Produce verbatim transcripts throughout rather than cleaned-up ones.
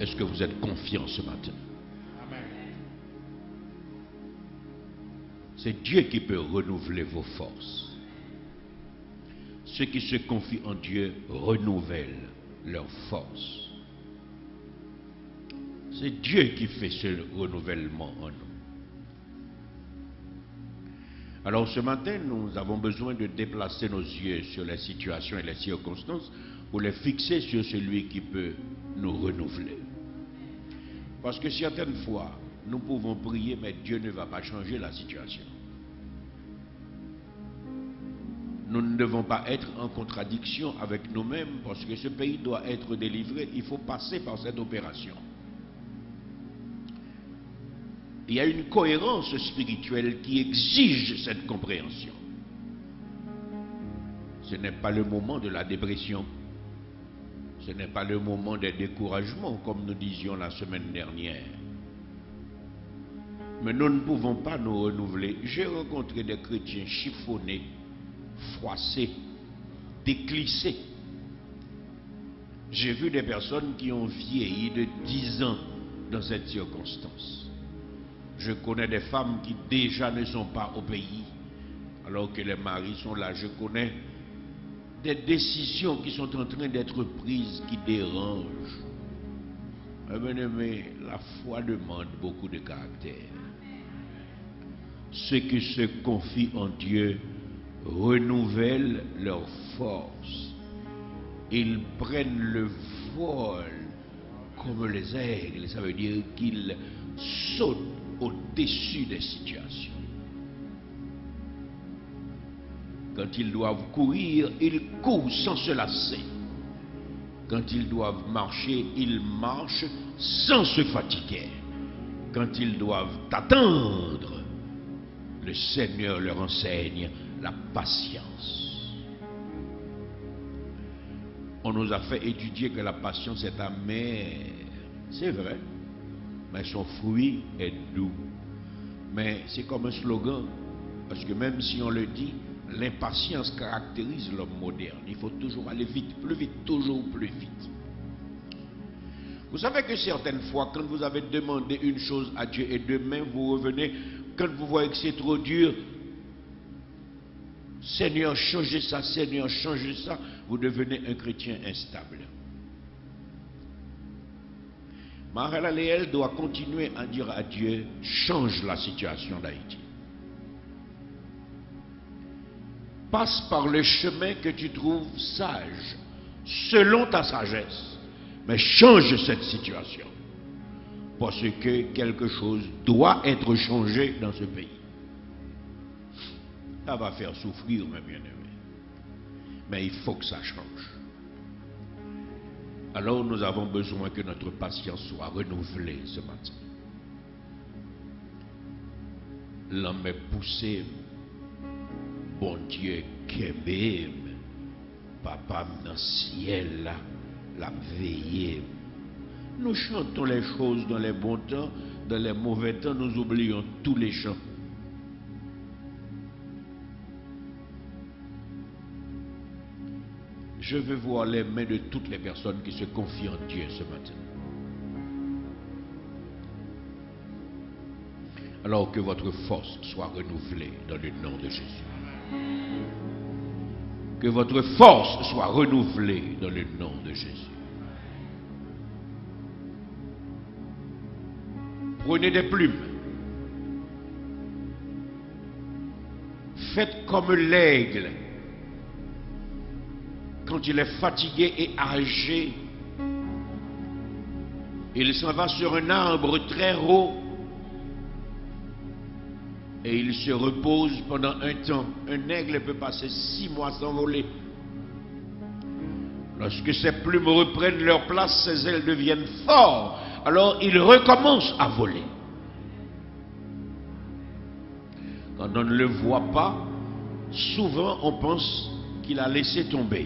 Est-ce que vous êtes confiant ce matin? Amen. C'est Dieu qui peut renouveler vos forces. Ceux qui se confient en Dieu renouvellent leurs forces. C'est Dieu qui fait ce renouvellement en nous. Alors ce matin, nous avons besoin de déplacer nos yeux sur les situations et les circonstances pour les fixer sur celui qui peut nous renouveler. Parce que certaines fois, nous pouvons prier, mais Dieu ne va pas changer la situation. Nous ne devons pas être en contradiction avec nous-mêmes, parce que ce pays doit être délivré, il faut passer par cette opération. Il y a une cohérence spirituelle qui exige cette compréhension. Ce n'est pas le moment de la dépression. Ce n'est pas le moment des découragements, comme nous disions la semaine dernière. Mais nous ne pouvons pas nous renouveler. J'ai rencontré des chrétiens chiffonnés, froissés, déclissés. J'ai vu des personnes qui ont vieilli de dix ans dans cette circonstance. Je connais des femmes qui déjà ne sont pas au pays, alors que les maris sont là. Je connais des décisions qui sont en train d'être prises, qui dérangent. Mais bien aimé, la foi demande beaucoup de caractère. Ceux qui se confient en Dieu renouvellent leur force. Ils prennent le vol comme les aigles. Ça veut dire qu'ils sautent au-dessus des situations. Quand ils doivent courir, ils courent sans se lasser. Quand ils doivent marcher, ils marchent sans se fatiguer. Quand ils doivent attendre, le Seigneur leur enseigne la patience. On nous a fait étudier que la patience est amère. C'est vrai. Mais son fruit est doux. Mais c'est comme un slogan, parce que même si on le dit, l'impatience caractérise l'homme moderne. Il faut toujours aller vite, plus vite, toujours plus vite. Vous savez que certaines fois, quand vous avez demandé une chose à Dieu et demain vous revenez, quand vous voyez que c'est trop dur, Seigneur, changez ça, Seigneur, changez ça, vous devenez un chrétien instable. Marie-Léel doit continuer à dire à Dieu, change la situation d'Haïti. Passe par le chemin que tu trouves sage, selon ta sagesse, mais change cette situation. Parce que quelque chose doit être changé dans ce pays. Ça va faire souffrir, mes bien-aimés. Mais il faut que ça change. Alors nous avons besoin que notre patience soit renouvelée ce matin. L'homme est poussé, bon Dieu, qu'aimé, papa dans le ciel, là, la veillée. Nous chantons les choses dans les bons temps, dans les mauvais temps, nous oublions tous les chants. Je veux voir les mains de toutes les personnes qui se confient en Dieu ce matin. Alors que votre force soit renouvelée dans le nom de Jésus. Que votre force soit renouvelée dans le nom de Jésus. Prenez des plumes. Faites comme l'aigle. Quand il est fatigué et âgé, il s'en va sur un arbre très haut et il se repose pendant un temps. Un aigle peut passer six mois sans voler. Lorsque ses plumes reprennent leur place, ses ailes deviennent fortes. Alors il recommence à voler. Quand on ne le voit pas, souvent on pense qu'il a laissé tomber.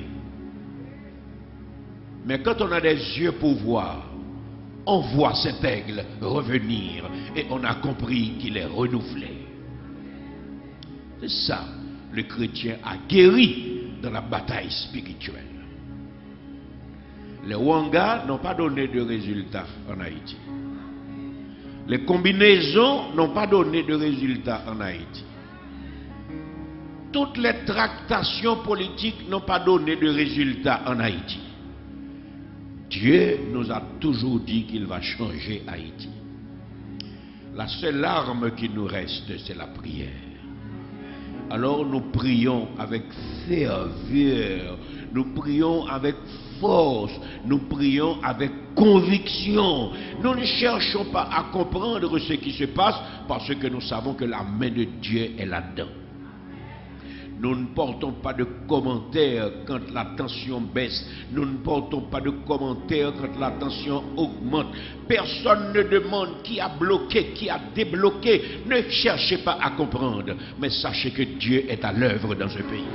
Mais quand on a des yeux pour voir, on voit cet aigle revenir et on a compris qu'il est renouvelé. C'est ça, le chrétien a guéri dans la bataille spirituelle. Les Wanga n'ont pas donné de résultats en Haïti. Les combinaisons n'ont pas donné de résultats en Haïti. Toutes les tractations politiques n'ont pas donné de résultats en Haïti. Dieu nous a toujours dit qu'il va changer Haïti. La seule arme qui nous reste, c'est la prière. Alors nous prions avec ferveur, nous prions avec force, nous prions avec conviction. Nous ne cherchons pas à comprendre ce qui se passe parce que nous savons que la main de Dieu est là-dedans. Nous ne portons pas de commentaires quand la tension baisse. Nous ne portons pas de commentaires quand la tension augmente. Personne ne demande qui a bloqué, qui a débloqué. Ne cherchez pas à comprendre, mais sachez que Dieu est à l'œuvre dans ce pays.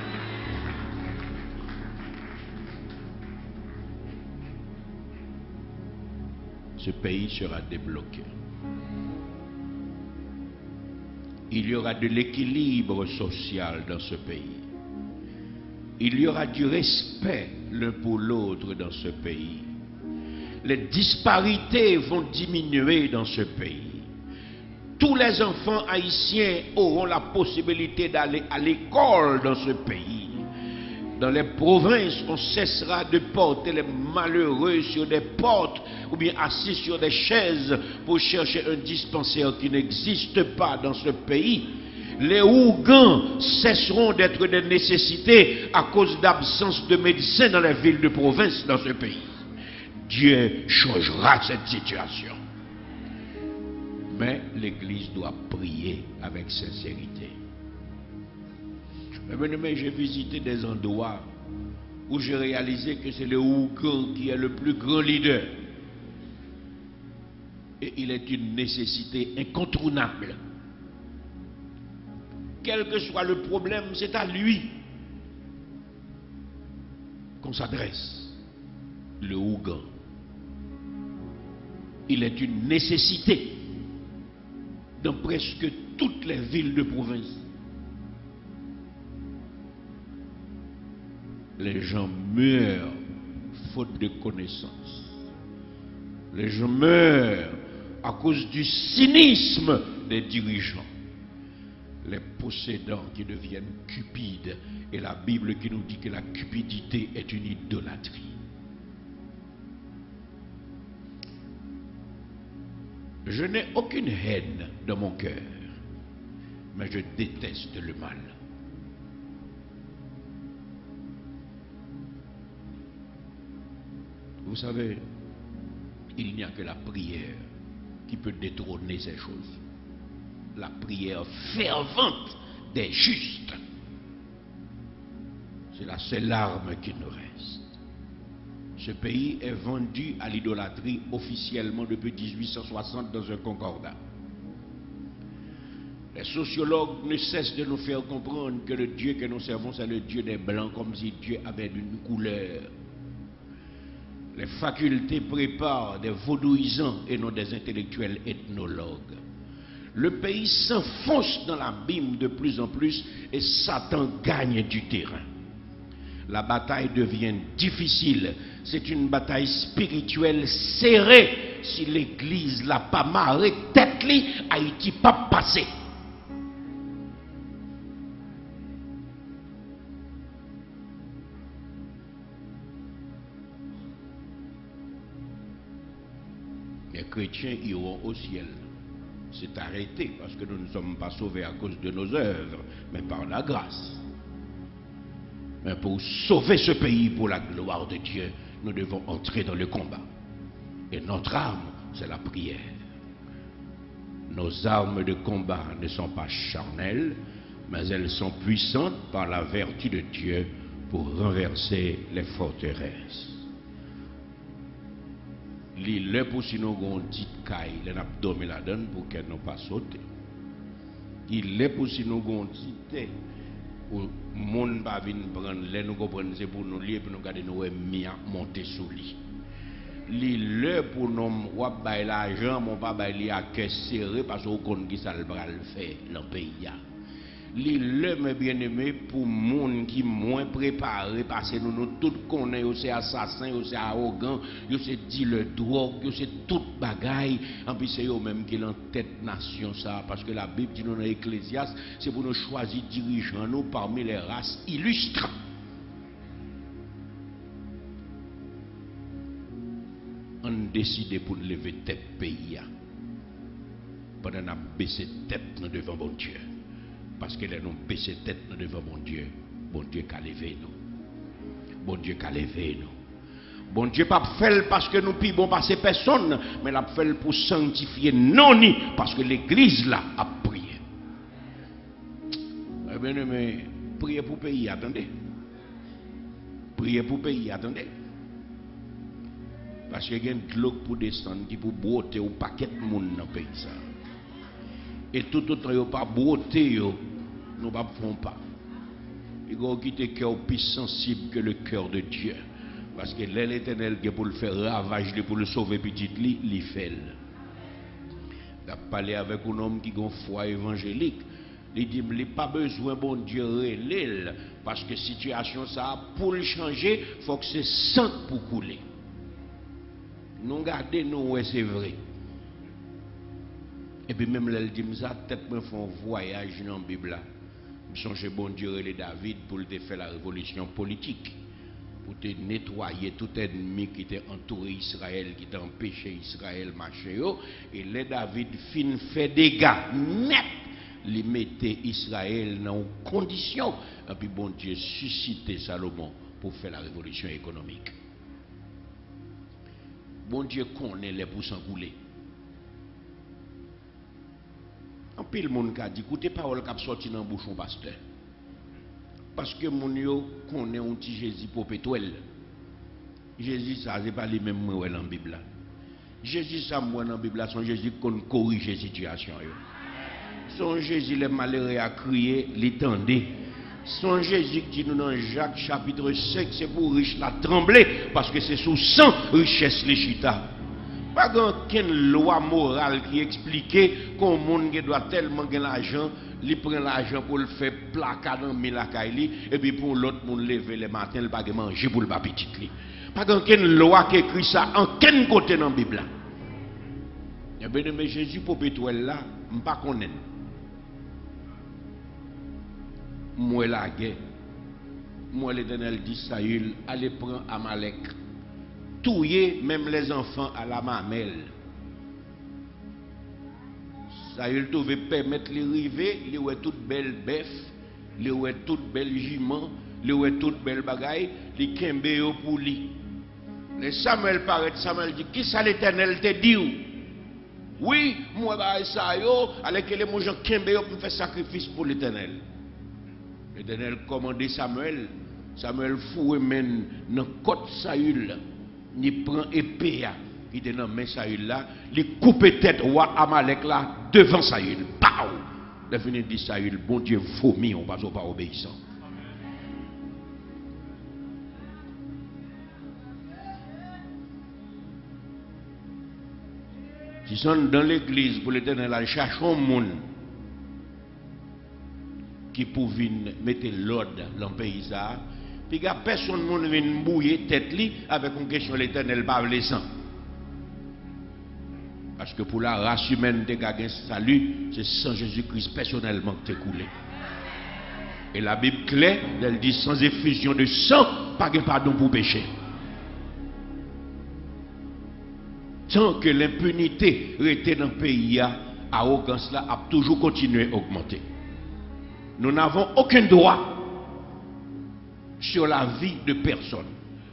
Ce pays sera débloqué. Il y aura de l'équilibre social dans ce pays. Il y aura du respect l'un pour l'autre dans ce pays. Les disparités vont diminuer dans ce pays. Tous les enfants haïtiens auront la possibilité d'aller à l'école dans ce pays. Dans les provinces, on cessera de porter les malheureux sur des portes ou bien assis sur des chaises pour chercher un dispensaire qui n'existe pas dans ce pays. Les Ougans cesseront d'être des nécessités à cause d'absence de médecins dans les villes de province dans ce pays. Dieu changera cette situation. Mais l'Église doit prier avec sincérité. Mais j'ai visité des endroits où j'ai réalisé que c'est le Ougan qui est le plus grand leader. Et il est une nécessité incontournable. Quel que soit le problème, c'est à lui qu'on s'adresse. Le Ougan. Il est une nécessité dans presque toutes les villes de province. Les gens meurent faute de connaissance. Les gens meurent à cause du cynisme des dirigeants. Les possédants qui deviennent cupides. Et la Bible qui nous dit que la cupidité est une idolâtrie. Je n'ai aucune haine dans mon cœur, mais je déteste le mal. Vous savez, il n'y a que la prière qui peut détrôner ces choses. La prière fervente des justes. C'est la seule arme qui nous reste. Ce pays est vendu à l'idolâtrie officiellement depuis mille huit cent soixante dans un concordat. Les sociologues ne cessent de nous faire comprendre que le Dieu que nous servons, c'est le Dieu des Blancs, comme si Dieu avait une couleur. Les facultés préparent des vaudouisants et non des intellectuels ethnologues. Le pays s'enfonce dans l'abîme de plus en plus et Satan gagne du terrain. La bataille devient difficile. C'est une bataille spirituelle serrée. Si l'Église l'a pas marré, tête-li, Haïti pas passé. Les chrétiens iront au ciel. C'est arrêté parce que nous ne sommes pas sauvés à cause de nos œuvres, mais par la grâce. Mais pour sauver ce pays pour la gloire de Dieu, nous devons entrer dans le combat. Et notre arme, c'est la prière. Nos armes de combat ne sont pas charnelles, mais elles sont puissantes par la vertu de Dieu pour renverser les forteresses. Le pour si nous avons dit caille, les n'a dormi la donne pour qu'elle n'ont pas sauté. Il est pour si nous avons dit thé, pour monde pas venir prendre, les nous comprendre c'est pour nous lier pour nous garder nous mia monter sous lit. Le pour nous ou bailler l'argent, mon pas bailler à caisse serré parce qu'on connaît qui ça le bras le fait dans le pays. li le mes bien-aimés pour monde qui moins préparé parce que nous nous tous connaissons c'est assassin, c'est arrogant, c'est dealer drogue, c'est toute bagaille en plus c'est eux même qui en tête nation ça parce que la Bible dit nous dans Ecclésiaste c'est pour nous choisir dirigeants nous parmi les races illustres. On décide pour lever tête pays pendant qu'on a baissé tête devant mon Dieu. Parce que les nous baissé tête devant mon Dieu. Bon Dieu qu'a levé nous. Bon Dieu qu'a levé nous. Bon Dieu pas fait parce que nous pis bon passer personne, mais l'a fait pour sanctifier non ni parce que l'église là a prié. Eh bien, mais priez pour pays, attendez. Priez pour pays, attendez. Parce qu'il y a une gloire pour descendre qui pour broter au paquet de monde dans le pays. Et tout autant il n'y a pas broter, nous ne faisons pas. Il faut quitter le cœur plus sensible que le cœur de Dieu. Parce que l'Éternel qui pour le faire ravage, pour le sauver petit, il fait. Il a parlé avec un homme qui a une foi évangélique. Il dit, il n'a pas besoin bon Dieu relève. Parce que la situation, ça, pour le changer, il faut que c'est sang pour couler. Nous regardons, nous, ouais, c'est vrai. Et puis même là, il dit, ça, peut-être me font un voyage dans la Bible. Je songe bon Dieu et David pour te faire la révolution politique. Pour te nettoyer tout ennemi qui était entouré Israël, qui t'a empêché Israël marcher. Et les David fin fait des dégâts net. Les mettait Israël dans conditions. Et puis bon Dieu suscité Salomon pour faire la révolution économique. Bon Dieu connaît les pour s'encouler. En pile monde qui a dit, écoutez parole qui a sorti dans le bouchon pasteur. Parce que mon yo connaît un petit Jésus pour pétrole. Jésus ça c'est pas les mêmes mots dans la Bible. Jésus ça moi dans la Bible son Jésus qui corrige la situation yo. Son Jésus les malheureux à crier, l'étendait. Son Jésus qui dit nous dans Jacques chapitre cinq, c'est pour riche la trembler parce que c'est sous sang richesse les chita. Pas aucune loi morale qui explique qu'un monde qui doit tellement gagner l'argent, il prend l'argent pour le faire placard dans mille akaili et puis pour l'autre monde lever le matin, il pas manger pour le pas petit li. Pas aucune loi qui écrit ça en quel côté dans la Bible. Et bien mais Jésus pour pétrole là, je ne pas connaître. Moi la guerre. Moi l'Éternel dit Saül, allez prendre Amalek. Touiller même les enfants à la mamelle. Saül devait permettre les river, les ouais toute belle bœuf, les ouais toute belle jument, les ouais toute belle bagaille, les kembe pour lui. Le Samuel paraît, Samuel dit, qui ça l'Éternel te dit? Oui, moi bah ça yo, avec les gens kembe pour faire sacrifice pour l'Éternel. L'Éternel commandait Samuel, Samuel fouet men dans côte Saül. Ni prend épée qui était dans main Saül là, il coupe tête roi Amalek là devant Saül. Pau! Le fini dit Saül, bon Dieu vomi, on va pas obéissant. Si sont dans l'église pour l'Éternel, cherchons un monde qui peut venir mettre l'ordre dans le pays. Puis il y a personne qui vient bouiller tête avec une question l'Éternel pas le sang. Parce que pour la race humaine de gagner salut, c'est sans Jésus-Christ personnellement qui t'est coulé. Et la Bible claire, elle dit sans effusion de sang, pas de pardon pour péché. Tant que l'impunité était dans le pays, l'arrogance là a toujours continué à augmenter. Nous n'avons aucun droit sur la vie de personne.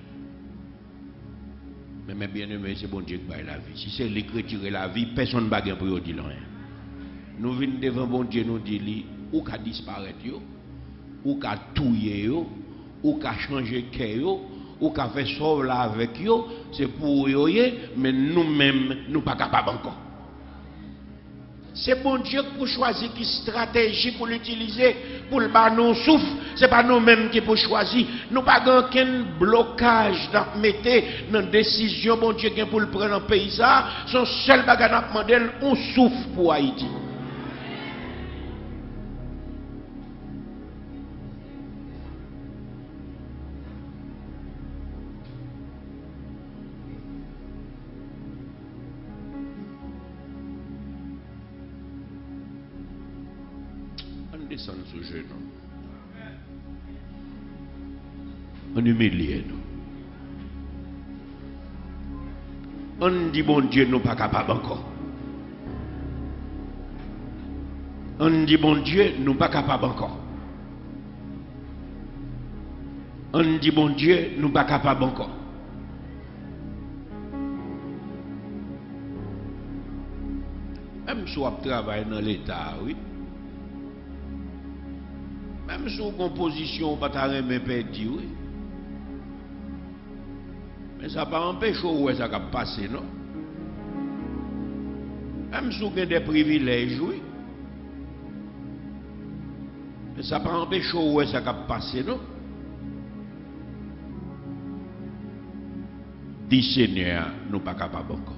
Mais mes bien-aimés, c'est bon Dieu qui baille la vie. Si c'est lui qui retire la vie, personne ne va dire pour dire rien. Nous venons devant bon Dieu, nous disons, ou qu'à disparaître, ou qu'à touiller, ou qu'à changer de cœur, ou qu'à faire sauver là avec eux, c'est pour eux, mais nous-mêmes, nous ne sommes pas capables encore. C'est bon Dieu pour choisir qui stratégie pour l'utiliser, pour le bas nous souffle. Ce n'est pas nous-mêmes qui pour choisir. Nous n'avons aucun blocage dans mettre dans la décision bon Dieu pour le prendre en pays. Son seul bagage à demander, on souffle pour Haïti. descend sous genou. On humilie nous. On dit bon Dieu, nous pas capables encore. On dit bon Dieu, nous pas capables encore. On dit bon Dieu, nous pas capables encore. Même si on travaille dans l'État, oui. Même si on composition, on ne peut pas perdre, oui. Mais ça ne pas empêcher où ça va passer, non? Même si on a des privilèges, oui. Mais ça ne pas empêcher où ça va passer, non? Dit Seigneur, nous ne sommes pas capables encore.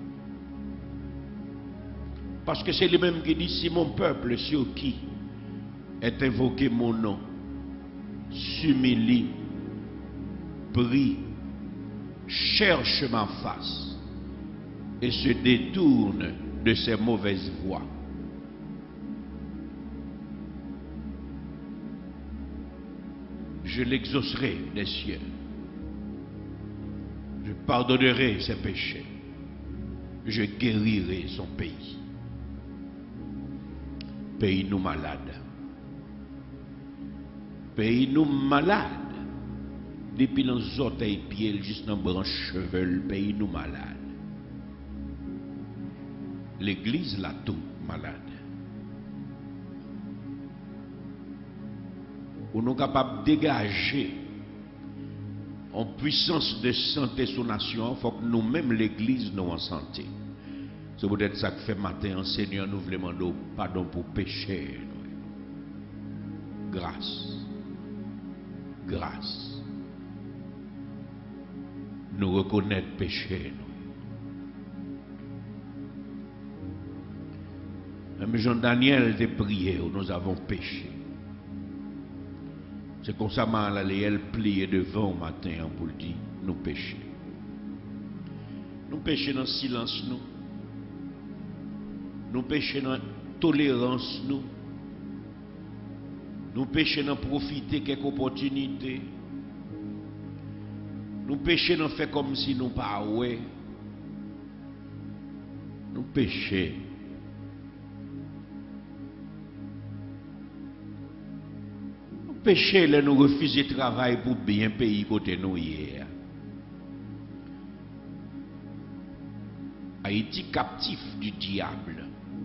Parce que c'est lui-même qui dit, si mon peuple sur qui est invoqué mon nom, s'humilie, prie, cherche ma face et se détourne de ses mauvaises voies. Je l'exaucerai des cieux. Je pardonnerai ses péchés. Je guérirai son pays. Pays nous malades. Pays nous malades. Depuis les orteils pieds jusqu'à dans branche cheveux, pays nous malades. L'église là tout malade. Pour nous capables de dégager en puissance de santé sur la nation, il faut que nous-mêmes, l'église, nous en santé. C'est peut-être ça que fait matin, Seigneur, nous voulons demander pardon pour péché. Grâce. Grâce. Nous reconnaître péché. Même Jean-Daniel a prié, nous avons péché. C'est comme ça que elle plié devant au matin pour dire, nous péchons. Nous péchons dans le silence, nous. Nous péchons dans la tolérance, nous. Nous péchons dans profiter quelques opportunités. Nous péchons dans faire comme si nous pas ouais. Nous péchons. Nous péchons là, nous refusons de travail pour bien payer côté nous hier. Haïti captif du diable.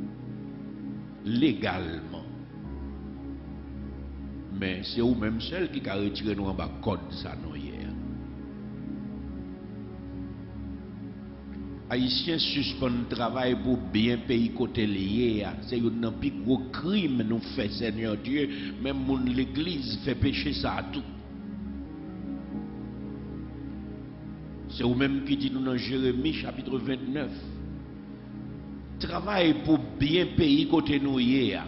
Légalement. Mais c'est vous-même seul qui a retiré nous en bas code ça nous hier. Haïtiens suspendent le travail pour bien payer côté lié. C'est un plus gros crime nous fait Seigneur Dieu. Même l'église fait pécher ça à tout. C'est vous-même qui dit nous dans Jérémie chapitre vingt-neuf. Travail pour bien payer côté nous hier.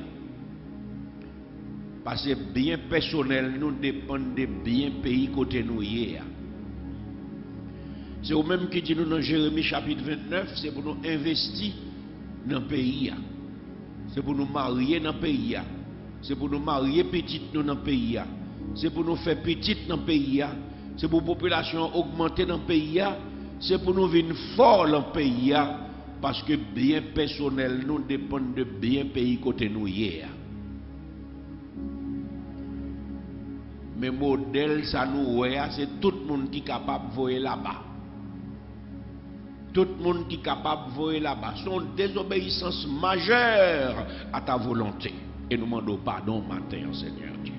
Parce que bien personnel nous dépend de bien pays côté nous hier. C'est vous-même qui dit nous dans Jérémie chapitre vingt-neuf, c'est pour nous investir dans le pays. C'est pour nous marier dans le pays. C'est pour nous marier petite nous dans le pays. C'est pour nous faire petite dans le pays. C'est pour la population augmenter dans le pays. C'est pour nous venir fort dans le pays. Parce que bien personnel nous dépend de bien pays côté nous hier. Mais modèle ça nous ouais, c'est tout le monde qui est capable de voyer là-bas. Tout le monde qui est capable de voyer là-bas. C'est une désobéissance majeure à ta volonté. Et nous demandons pardon matin, Seigneur Dieu.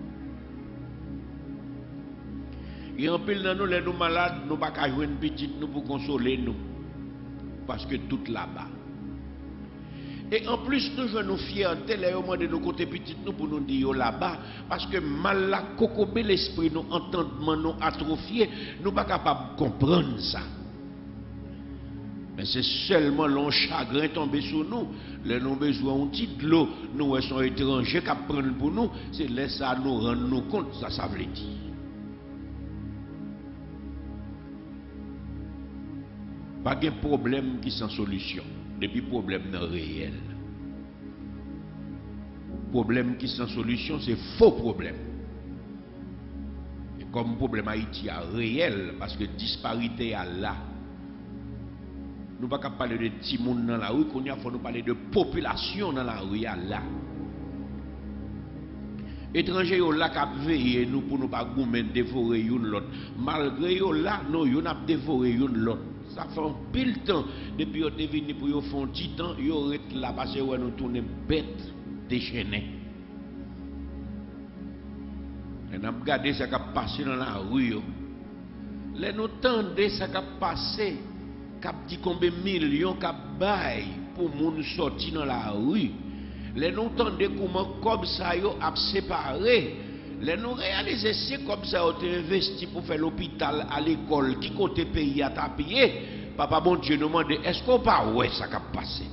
Et en pile dans nous, les nous malades, nous ne pouvons pas jouer une petite nous pour consoler nous. Parce que tout là-bas. Et en plus, nous jouons nos fierté, les hommes de nos côtés petites, nous pour nous dire là-bas, parce que mal la cocobé l'esprit, nous entendement, nous atrophié, nous pas capables de comprendre ça. Mais c'est seulement l'on chagrin tombé sur nous, les nous besoin d'un petit de l'eau, nous sont étrangers qui prennent pour nous, c'est là ça nous rendre nous compte, ça, ça veut dire. Pas de problème qui sans solution. Depuis problème non réel. problème qui sans solution, c'est faux problème. Et comme problème Haïti est réel, parce que disparité est là. Nous ne pouvons pas parler de petits monde dans la rue, il faut nous parler de population dans la rue là. Étrangers sont là qui veillent nous pour nous pas dévorer une l'autre. Malgré eux là, nous ils ont dévoré une l'autre. Ça fait un pile temps depuis qu'ils sont venus pour faire un petit temps, ils ont été là parce que nous tournons bêtes déchaînées. Et nous avons regardé ce qui a passé dans la rue. Les nous tendez ce qui a passé, qui a dit combien de millions qui a bail pour nous sortir dans la rue. Les nous tendez comment comme ça yo a séparé. Les nous réaliser c'est comme ça ont investi pour faire l'hôpital à l'école qui côté pays à tapier. Papa bon Dieu nous demande est-ce qu'on pas ouais ça qui a passé.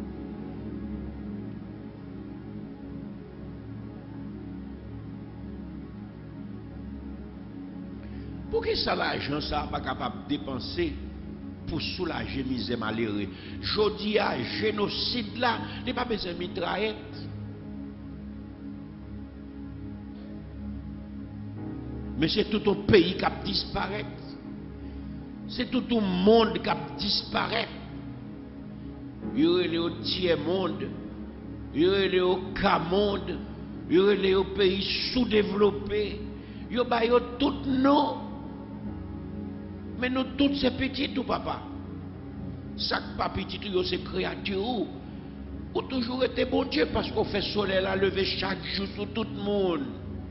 Pour que ça l'argent ça pas capable de dépenser pour soulager misère malheureux. Jodi a génocide là, n'est pas besoin de mitraillette. Mais c'est tout un pays qui a disparu. C'est tout un monde qui a disparu. Il y a le tiers monde, il y a le cas monde, il y a le pays sous-développé, il y a tout non. Mais nous tous ces petits tout papa. Chaque pas petit tout c'est créature. Ou toujours été bon Dieu parce qu'on fait soleil la lever chaque jour sur tout le monde.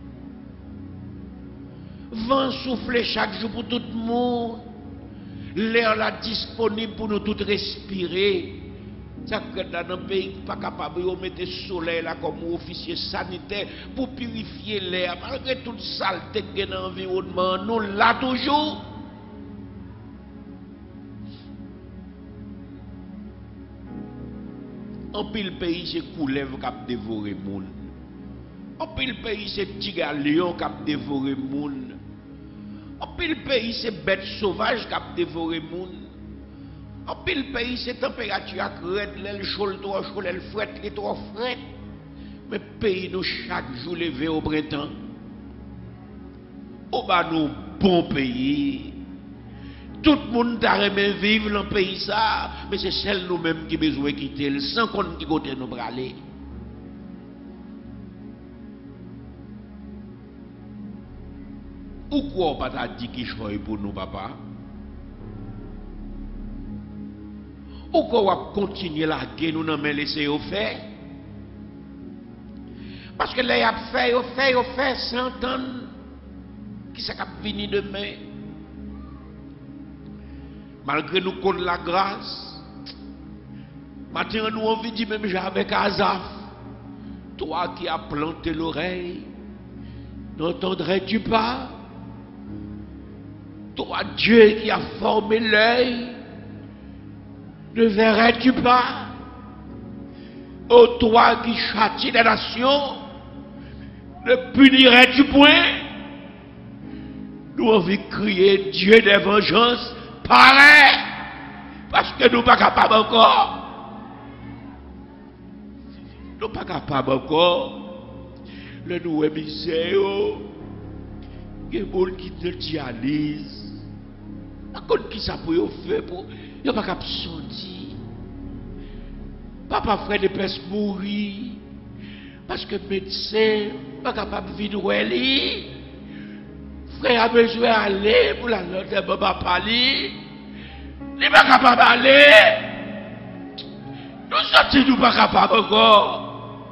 Vent souffler chaque jour pour tout le monde. L'air là disponible pour nous tous respirer. Ça que dans un pays pas capable de mettre soleil là comme officier sanitaire pour purifier l'air malgré toute saleté qui est dans l'environnement. Nous là toujours. En pile pays c'est couleuvre qui a dévoré le monde. En pile pays c'est tigre lion qui a dévoré le monde. En pile pays c'est bête sauvage qui a dévoré le monde. En pile pays c'est température raide, l'aile chaude, trop chaud, l'aile frette, les trop frette. Mais pays nous chaque jour levé au printemps. Au bas nous bon pays. Tout le monde a aimé vivre dans le pays ça, mais c'est celle nous-mêmes qui besoin de quitter, sans qu'on qui côté nous braler. Ou quoi pas t'a dit qui choisit pour nous papa? Ou quoi va continuer la guerre nous n'en laisser au faire? Parce que là y a fait, au fait, au fait, cent ans qui ça cap venir demain. Malgré nous connaissons la grâce, maintenant nous envie de dire même avec Azaf, toi qui as planté l'oreille, n'entendrais-tu pas? Toi Dieu qui as formé l'œil, ne verrais-tu pas? Ô toi qui châtie les nations, ne punirais-tu point? Nous envie de crier Dieu des vengeances. Pareil, parce que nous ne sommes pas capables encore. Nous ne sommes pas capables encore. Le nous est misère. Il y a des gens qui te dialysent. À cause qui ça pour faire pour. Ils ne sont pas capables de sortir. Papa frère de peste mourir. Parce que le médecin n'est pas capable de vivre lui. Frère a besoin d'aller pour la note de papa parler. Il n'est pas capable d'aller. Nous sommes nous pas capables encore.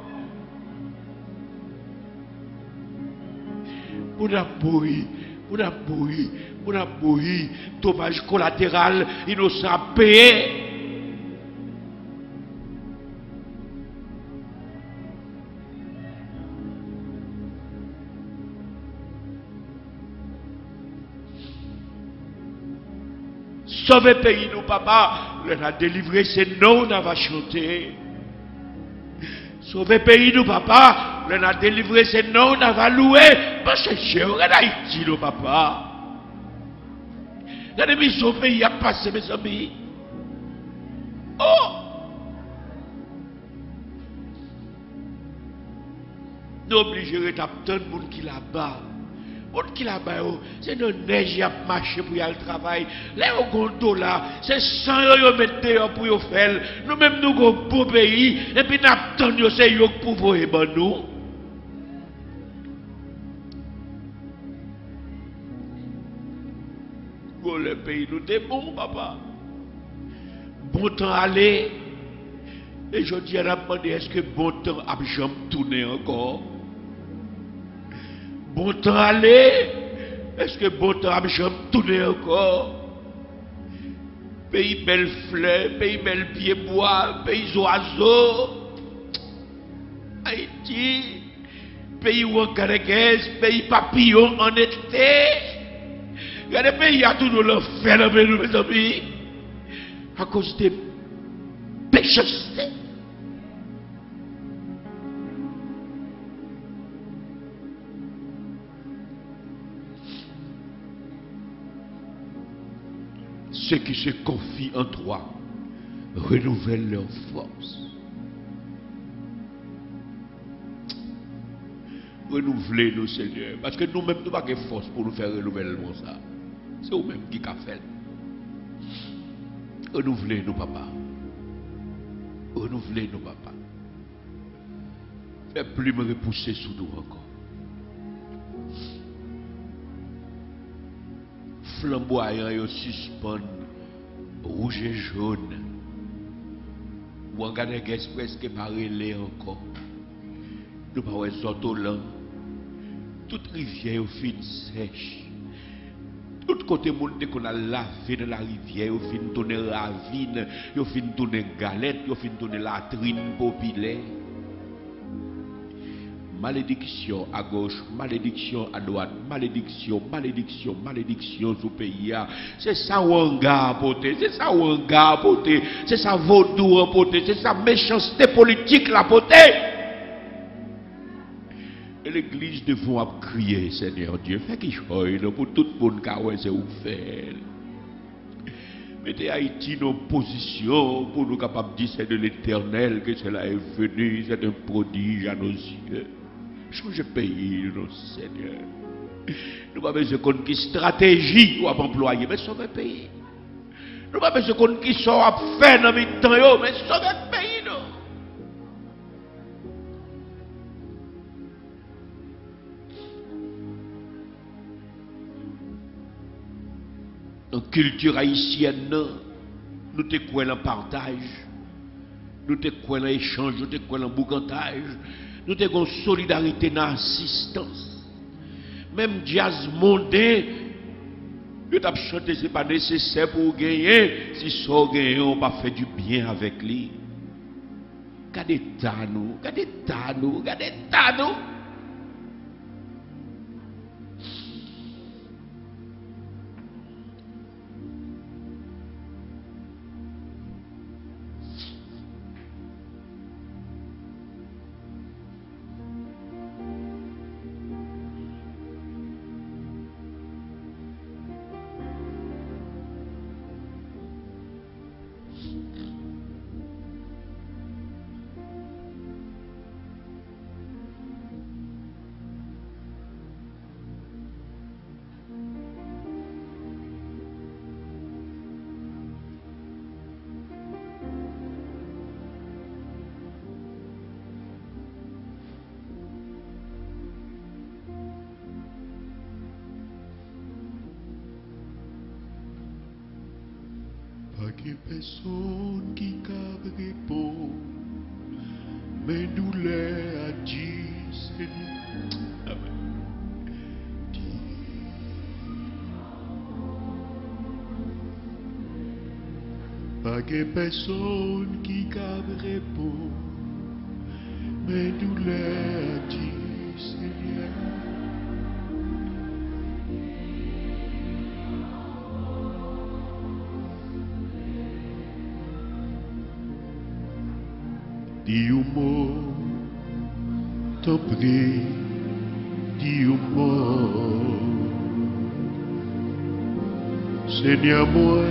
Pour la mourir, pour la mourir, pour la mourir, dommage collatéral, innocent payé. Sauver le pays, nous, papa, on a délivré, c'est nous, on va chanter. Sauver le pays, nous, papa, on a délivré, c'est nous, on va louer. Parce que c'est en Haïti, nous, papa. Regardez, sauver le pays a passé, mes amis. Oh! Nous obligés de attendre le monde qui là-bas. Le monde qui là-bas, c'est de neige qui a marché pour y aller travail. Là, au gondo là, c'est cent euros mettre dehors pour y faire. Nous-mêmes, nous avons un beau pays. Et puis, nous attendons ces gens pour vous et nous. Bon, le pays, nous sommes bons, papa. Bon temps aller. Et je dis à la demandé, est-ce que bon temps a jamais tourné encore? Bon temps aller. Est-ce que bon temps a jamais tourné encore? Pays belle fleur, pays belle pied bois, pays oiseaux. Haïti, pays où on caresse, pays papillon en été. Regardez, pays a tout l'enfer, mes amis. À cause des péchés. Ceux qui se confient en toi renouvellent leur force. Renouvelez-nous, Seigneur. Parce que nous-mêmes, nous n'avons pas de force pour nous faire renouvellement ça. C'est vous-même qui a fait. Renouvelez-nous, papa. Renouvelez-nous, papa. Fais plus me repousser sous nous encore. Flamboyant et suspend rouge et jaune. Ou en garde express qui parlé encore. Nous pas ouais sorto là. Toute rivière au fin sèche. Tout côté monde qu'on a lavé dans la rivière, au fin tourner ravine, au fin tourner galette, au fin tourner latrine populaire. Malédiction à gauche, malédiction à droite, malédiction, malédiction, malédiction sous pays. C'est ça où on a apporté, c'est ça où on a apporté, c'est ça vaudou apporté, c'est ça méchanceté politique la portée. Et l'église devant crier, Seigneur Dieu, fais qu'il choigne pour tout le monde qui a c'est où faire. Mettez Haïti dans position pour nous capables de dire c'est de l'éternel que cela est venu, c'est un prodige à nos yeux. Change pays, non, Seigneur. Nous n'avons pas besoin de qui stratégie pour employer, mais sauver le pays. Nous n'avons pas besoin de qui sont à faire dans le temps, mais sauver le pays, non. Dans la culture haïtienne, nous te croyons dans le partage, nous te croyons dans l'échange, nous te croyons dans le boucantage. Nous avons une solidarité dans l'assistance. Même jazz mondain, nous avons chanté, ce n'est pas nécessaire pour gagner. Si ça gagne, on va faire du bien avec lui. Regardez ta nous, regardez ta nous, regardez ta nous. Pas que personne qui cabre répond, mais nous l'est à dire, Seigneur. Amen. Pas que personne qui cabre répond, mais nous l'est à dire, Seigneur. Dis un mot, t'en prie, dis un mot. Seigneur moi,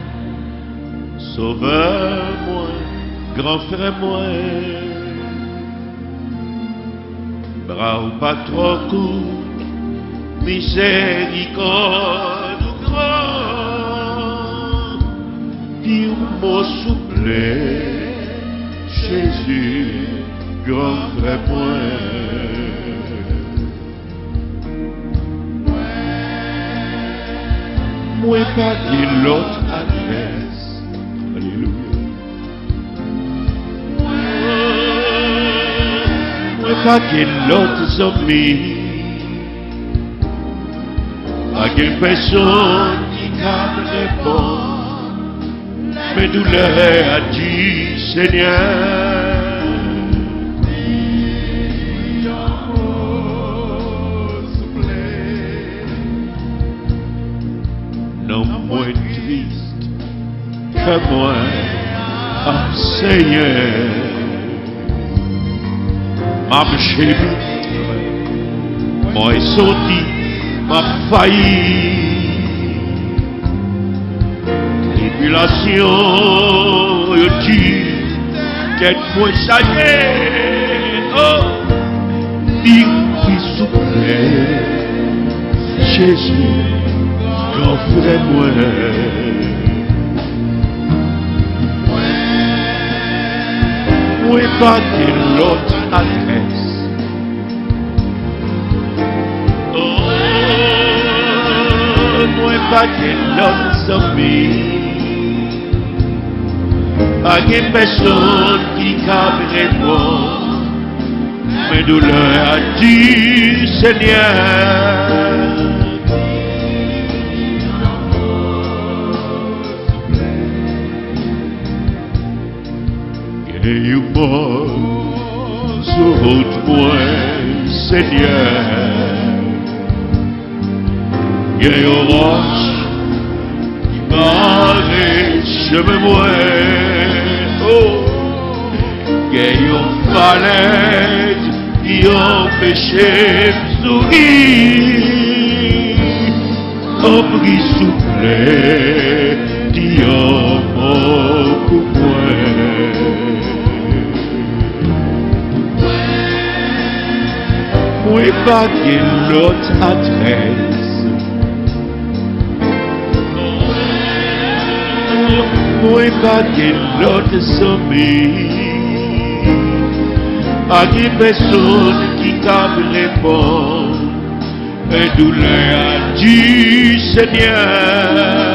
sauveur moi, grand frère moi. bras ou pas trop court, miséricorde ou grand, qui mot souple, Jésus, grand frère point. Moi pas de l'autre adresse, alléluia. Moi pas de l'autre ami. Pas quelle personne qui capte les bons, mes douleurs à Dieu, Seigneur. Non moins triste que moi, oh Seigneur, m'a chéri, moi sorti. Ma failli, tribulation, yo dit, qu'est moi ça y est, oh, il qui souple, Jésus, grand frère moi. Moi pas de l'autre adresse. Pas que l'autre ami, pas que personne qui cape répondre mes douleurs à Dieu, Seigneur. Et you mort sur route moi, Seigneur. Et au roche qui paraît chemin moi, oh, et au falaise qui empêchait sourire, au bris soufflé qui en manque moi. Oui, pas que l'autre adresse. Moi pas que l'autre sommeil, pas que personne qui cape les bons, et douleur à Dieu Seigneur.